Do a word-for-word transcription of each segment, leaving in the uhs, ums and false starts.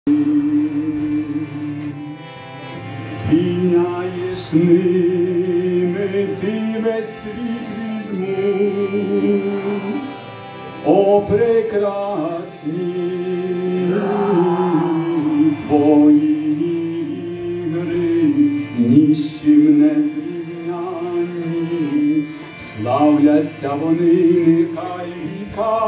Звільняєш ними ти весь світ від мук, о прекрасні твої ігри, ні з чим не зрівняні, славляться вони нехай віка.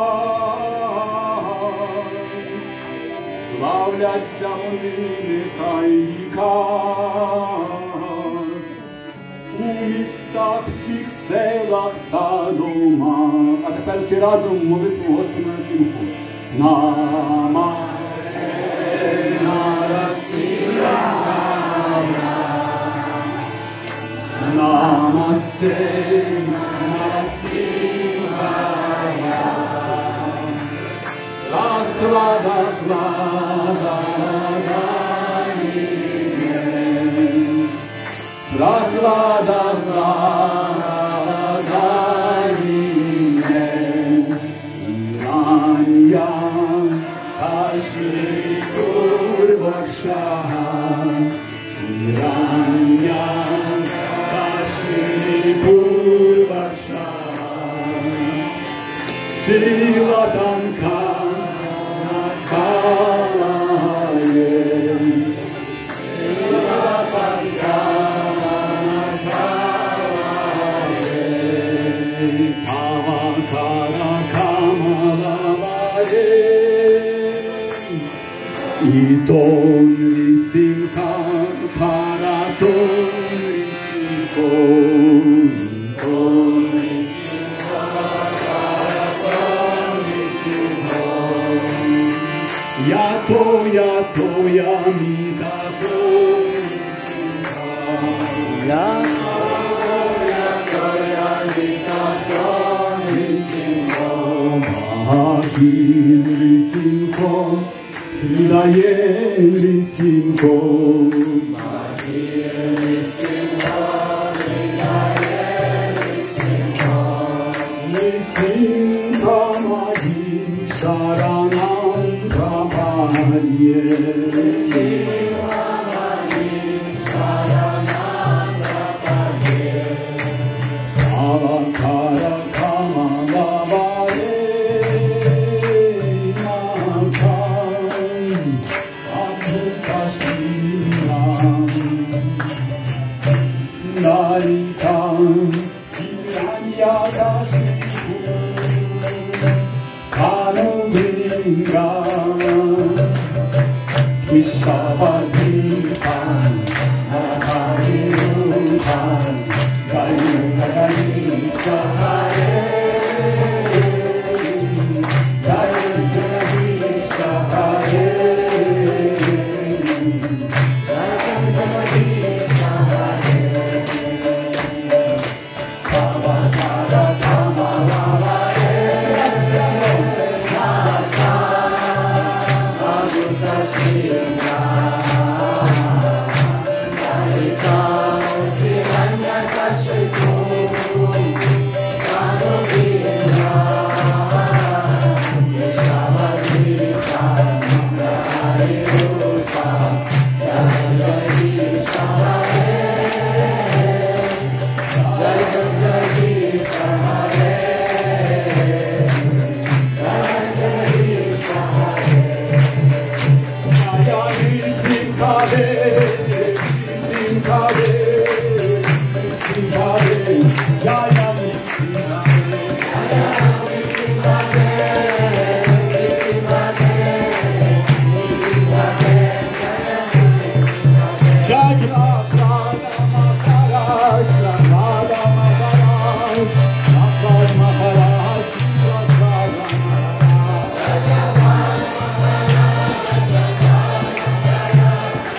Славляться вони нехай віка, у містах, всіх селах та домах. А тепер всі разом молитву Господа на сімку. Намасте Нарасимхая, намасте Нарасимхая, Прохлада, прохлада, прохлада, Ирания, Ашри Курбакша, Ирания, Ашри Курбакша, Шила Данка. Iton lisimcha paraton lisimcho, Iton lisimcha paraton lisimcho, Yato yato yamitato lisimcha, Yato yato yamitato lisimcho, Mahakir lisimcho, Lidayen lisimcho, Mahir lisimcho, Lidayen lisimcho, Lisimcha Mahir Sharanam Prabhadye, Lisimcha Mahir Sharanam Prabhadye, Avakara Kama Bhavare, Naritam, Yanyadashiku, Kanubringa, Ishavadipam, Naharirutam, Gayunaganisahare, Gayunaganisahare,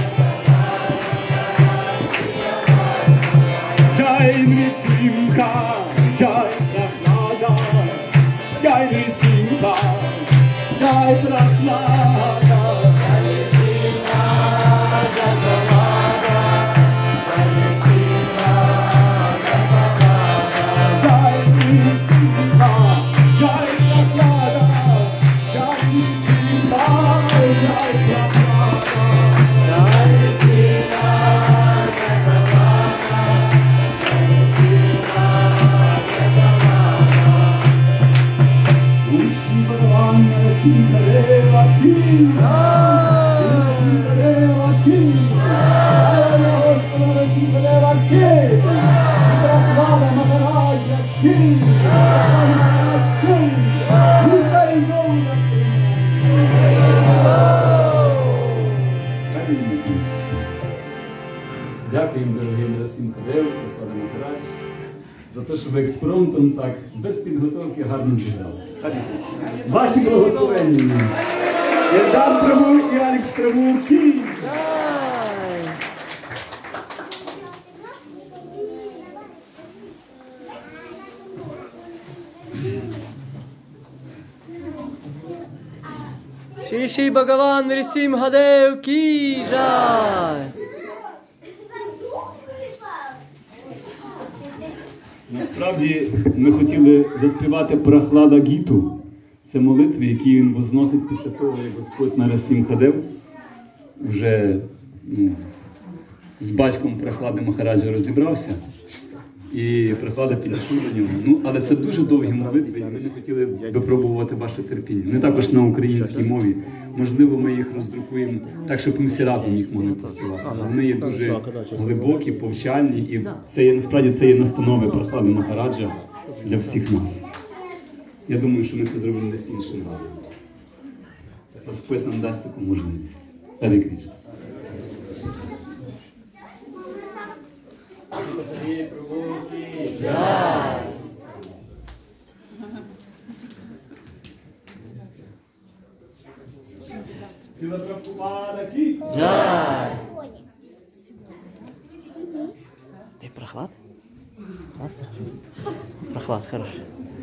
Jai Mrityunjaya. Дякуємо, дорогий Герасим Хадеєв, Прохладе Махарадж, за те, що ви експромтом так, без підготовки гарно зіграли. Ваші благословення. Єрдан Прабу і Алекс Прабу. Кінь! Шри Шри Бхагаван Нрсимха Махадев ки джай! Насправді ми хотіли заспівати Прохлада Гіту. Це молитви, які він возносить після того, як Господь Нарасим Хадев вже ну, з батьком Прохлади Махараджа розібрався. І Прохлада підійшов до нього. Ну, але це дуже довгі молитви, і ми не хотіли випробувати ваше терпіння. Вони також на українській мові. Можливо, ми їх роздрукуємо так, щоб ми всі разом їх могли поспівати. Вони є дуже глибокі, повчальні, і це є, насправді це є настанови Прохлади Махараджа для всіх нас. Я думаю, що ми це зробимо десь іншим разом. Господь нам дасть таку можливість. Харі Кришна. Сила Прабхупада ки Джай! Ты Прохлад? Прохлад? Прохлад, хороший.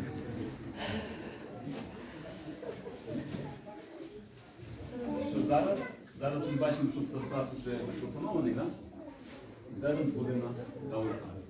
Що зараз? Зараз ми бачимо, що процес вже запропонований, так? Зараз буде у нас Гауракар.